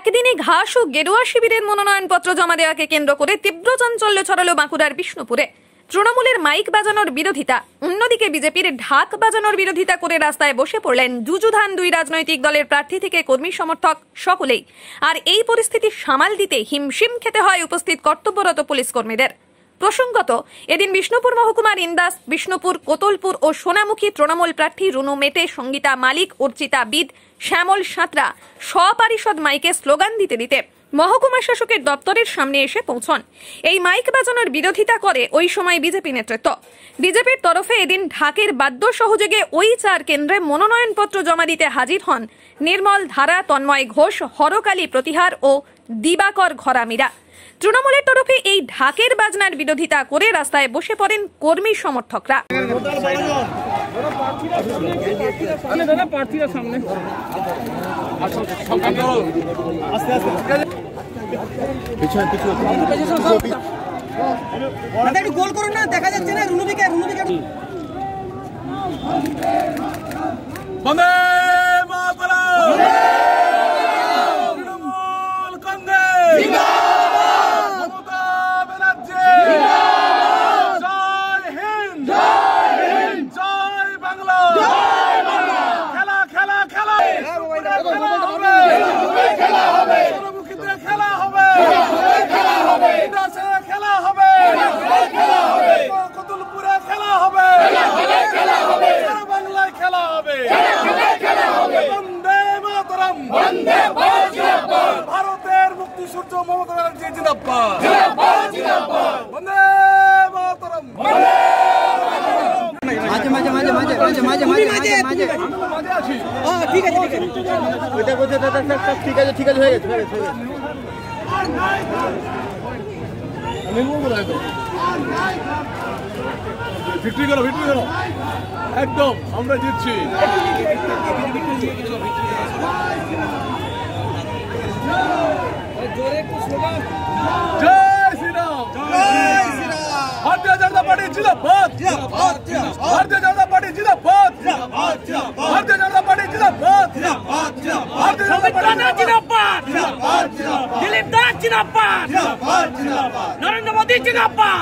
একদিনে ঘাস ও গেরুয়া শিবিরের মনোনয়নপত্র জমা দেওয়াকে কেন্দ্র করে তীব্র চাঞ্চল্য ছড়ালো বাঁকুড়ার বিষ্ণুপুরে। তৃণমূলের মাইক বাজানোর বিরোধিতা, অন্যদিকে বিজেপির ঢাক বাজানোর বিরোধিতা করে রাস্তায় বসে পড়লেন যুযুধান দুই রাজনৈতিক দলের প্রার্থী থেকে কর্মী সমর্থক সকলেই। আর এই পরিস্থিতি সামাল দিতে হিমশিম খেতে হয় উপস্থিত কর্তব্যরত পুলিশ কর্মীদের। প্রসঙ্গত, এদিন বিষ্ণুপুর মহকুমার ইন্দাস, বিষ্ণুপুর, কোতলপুর ও সোনামুখী তৃণমূল প্রার্থী রুনু মেটে, সঙ্গীতা মালিক, অর্চিতা বিদ, শ্যামল সাঁতরা সপারিষদ মাইকে স্লোগান দিতে দিতে মহকুমা শাসকের দপ্তরের সামনে এসে পৌঁছন। এই মাইক বাজানোর বিরোধিতা করে ওই সময় বিজেপি নেতৃত্ব। বিজেপির তরফে এদিন ঢাকের বাদ্য সহযোগে ওই 4 কেন্দ্রে মনোনয়নপত্র জমা দিতে হাজির হন নির্মল ধারা, তন্ময় ঘোষ, হরকালী প্রতিহার ও দিবাকর ঘরামিরা। তৃণমূলের তরফে এই ঢাকের বাজনার বিরোধিতা করে রাস্তায় বসে পড়েন কর্মী সমর্থকরা। গোল করুন না, দেখা যাচ্ছে না রুনুদিকে। বন্দে মাতরম, তৃণমূল কংগ্রেস জিন্দাবাদ, মমতা ব্যানার্জি জিন্দাবাদ, জয় হিন্দ, জয় বাংলা, খেলা খেলা খেলা, খেলা হবে, সোনামুখীতে খেলা হবে, ইন্দাসে খেলা হবে, কোতলপুরে খেলা হবে, বাংলায় খেলা হবে। বন্দে মাতরম, ভারতের মুক্তি সূর্য মমতা ব্যানার্জি জিন্দাবাদ, বন্দে মাতরম। ঠিক আছে হয়ে গেছে। ভিক্টরি করো একদম, আমরা জিতছি। জয় শ্রীরাম, ভারতীয় জনতা পার্টি জিন্দাবাদ, ভারতীয় জনতা পার্টি জিন্দাবাদ, ভারতীয় জনতা পার্টি জিন্দাবাদ, ভারতীয় জনতা পার্টি জিন্দাবাদ, দিলীপ দাস জিন্দাবাদ, নরেন্দ্র মোদী জিন্দাবাদ।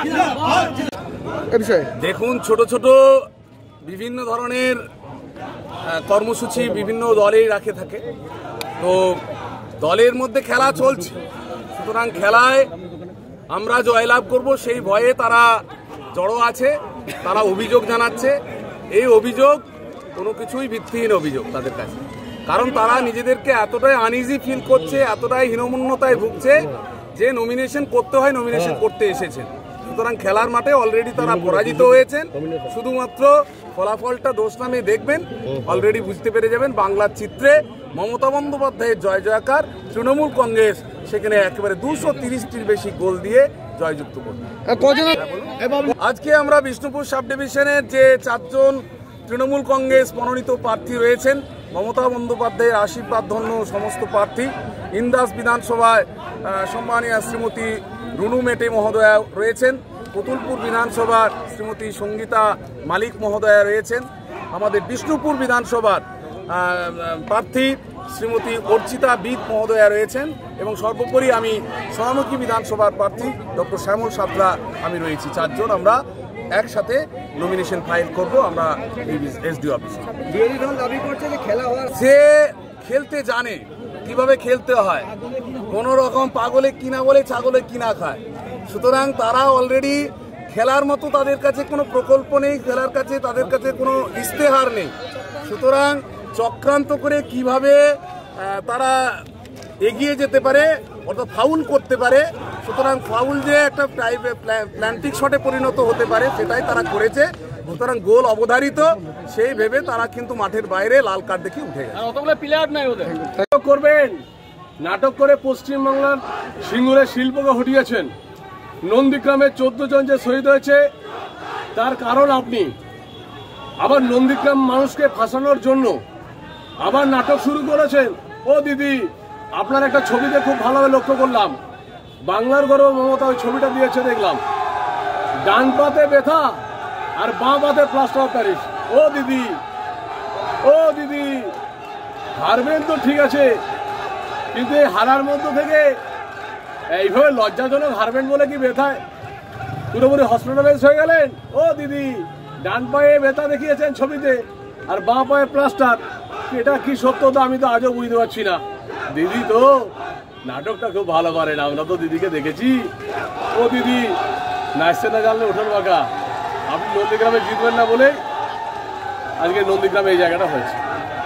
দেখুন, ছোট ছোট বিভিন্ন ধরনের কর্মসূচি বিভিন্ন দলেই রাখে থাকে, তো দলের মধ্যে খেলা চলছে, সুতরাং খেলায় আমরা জয়লাভ করব সেই ভয়ে তারা জড়ো আছে, তারা অভিযোগ জানাচ্ছে। এই অভিযোগ কোনো কিছুই ভিত্তিহীন অভিযোগ তাদের কাছে, কারণ তারা নিজেদেরকে এতটাই আনইজি ফিল করছে, এতটাই হীনমন্যতায় ভুগছে যে নমিনেশন করতে হয়, নমিনেশন করতে এসেছেন। সুতরাং খেলার মাঠে অলরেডি তারা পরাজিত হয়েছেন, শুধুমাত্র ফলাফলটা দোষ নামে দেখবেন, অলরেডি বুঝতে পেরে যাবেন বাংলার চিত্রে মমতা বন্দ্যোপাধ্যায়ের জয় জয়কার। তৃণমূল কংগ্রেস সেখানে একেবারে 230টির বেশি গোল দিয়ে জয়যুক্ত করবে। আজকে আমরা বিষ্ণুপুর সাব ডিভিশনের যে 4 জন তৃণমূল কংগ্রেস মনোনীত প্রার্থী রয়েছেন, মমতা বন্দ্যোপাধ্যায়ের আশীর্বাদ ধন্য সমস্ত প্রার্থী, ইন্দাস বিধানসভায় সম্মানীয় শ্রীমতী রুনু মেটে মহোদয়া রয়েছেন, কোতলপুর বিধানসভার শ্রীমতী সঙ্গীতা মালিক মহোদয়া রয়েছেন, আমাদের বিষ্ণুপুর বিধানসভার প্রার্থী শ্রীমতী অর্চিতা বিদ মহোদয়া রয়েছেন, এবং সর্বোপরি আমি সোনামুখী বিধানসভার প্রার্থী ডক্টর শ্যামল সাঁতরা আমি রয়েছি। 4 জন আমরা একসাথে নমিনেশন ফাইল করব আমরা এসডিও অফিসে। সে খেলতে জানে, কিভাবে খেলতে হয়, কোন রকম পাগলে কিনা বলে ছাগলে কিনা খায়। সুতরাং তারা অলরেডি খেলার মতো তাদের কাছে কোনো প্রকল্প নেই, খেলার কাছে তাদের কাছে কোনো ইশতেহার নেই। সুতরাং চক্রান্ত করে কিভাবে তারা এগিয়ে যেতে পারে, অর্থাৎ ফাউল করতে পারে, সুতরাং ফাউল যে একটা প্ল্যান্টিক শটে পরিণত হতে পারে সেটাই তারা করেছে। সুতরাং গোল অবধারিত সেই ভেবে তারা কিন্তু মাঠের বাইরে লাল কার্ড দেখে উঠে গেছে। করবেন নাটক করে পশ্চিমবাংলার সিঙ্গুরে শিল্পকে হটিয়েছেন। নন্দীগ্রামে 14 জন যে শহীদ হয়েছে তার কারণ আপনি। আবার নন্দীগ্রাম মানুষকে ফাঁসানোর জন্য আবার নাটক শুরু করেছেন। ও দিদি, আপনার একটা ছবিতে খুব ভালোভাবে লক্ষ্য করলাম, বাংলার গর্ব মমতা ওই ছবিটা দিয়েছে দেখলাম, ডান পাতে ব্যথা আর বাঁ পাতে প্লাস্টার অফ প্যারিস। ও দিদি হারবেন তো ঠিক আছে, কিন্তু এই হারার মধ্য থেকে এইভাবে লজ্জাজনক হারবেন বলে কি ব্যথায় পুরোপুরি হসপিটালাইজ হয়ে গেলেন? ও দিদি, ডান পায়ে ব্যথা দেখিয়েছেন ছবিতে আর বাঁ পায়ে প্লাস্টার, এটা কি সত্য তো আমি তো আজও বুঝতে পারছি না। দিদি তো নাটকটা খুব ভালো পারেন, আমরা তো দিদিকে দেখেছি। ও দিদি, নাচতে না জানলে ওঠেন বাঁকা। আপনি নন্দীগ্রামে জিতবেন না বলে আজকে নন্দীগ্রামে এই জায়গাটা হয়েছে।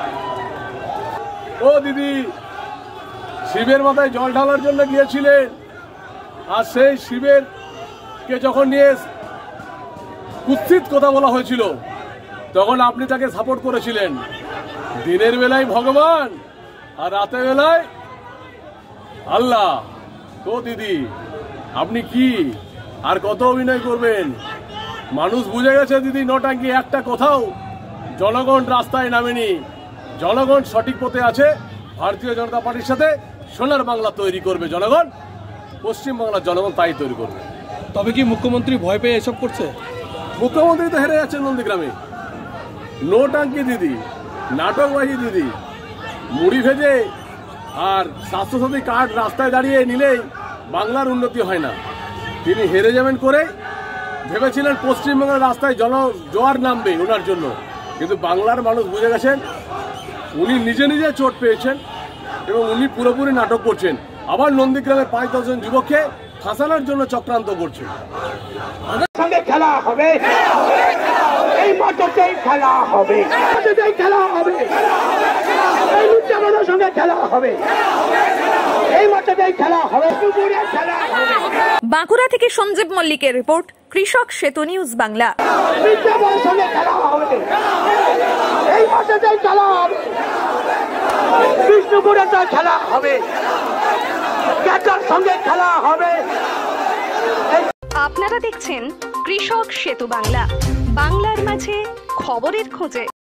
ও দিদি, শিবের মাথায় জল ঢালার জন্য গিয়েছিলেন, আর সেই শিবের কে যখন নিয়ে কুৎসিত কথা বলা হয়েছিল তখন আপনি তাকে সাপোর্ট করেছিলেন। দিনের বেলায় ভগবান আর রাতের বেলায় আল্লাহ। তো দিদি, আপনি কি আর কত অভিনয় করবেন? মানুষ বুঝে গেছে দিদি নটাঙ্কি একটা কোথাও জনগণ রাস্তায় নামেনি। জনগণ সঠিক পথে আছে, ভারতীয় জনতা পার্টির সাথে সোনার বাংলা তৈরি করবে জনগণ, পশ্চিমবাংলার জনগণ তাই তৈরি করবে। তবে কি মুখ্যমন্ত্রী ভয় পেয়ে এসব করছে? মুখ্যমন্ত্রী তো হেরে যাচ্ছেন নন্দীগ্রামে। নোটাঙ্কি দিদি, নাটকবাজি দিদি, মুড়ি ভেজে আর স্বাস্থ্যসাথী কার্ড রাস্তায় দাঁড়িয়ে নিলেই বাংলার উন্নতি হয় না। তিনি হেরে যাবেন করে ভেবেছিলেন পশ্চিমবঙ্গের রাস্তায় জোয়ার নামবে ওনার জন্য, কিন্তু বাংলার মানুষ বুঝে গেছেন উনি নিজে নিজে চোট পেয়েছেন এবং উনি পুরোপুরি নাটক করছেন। আবার নন্দীগ্রামে 5-10 জন যুবককে ফাঁসানোর জন্য চক্রান্ত করছে। সঙ্গে খেলা হবে, এই মাঠেই খেলা হবে, মাঠেই খেলা হবে, এই লুচ্চাবাদের সঙ্গে খেলা হবে, এই মাঠেই খেলা হবে, পুকুরে খেলা হবে। বাঁকুড়া থেকে সঞ্জীব মল্লিকের রিপোর্ট, কৃষক সেতু নিউজ বাংলা। লুচ্চাবাদের সঙ্গে খেলা হবে, এই মাঠেই খেলা হবে, বিষ্ণুপুরে খেলা হবে, ক্যাটার সঙ্গে খেলা হবে। আপনারা দেখছেন কৃষক সেতু বাংলা, বাংলার মাঝে খবরের খোঁজে।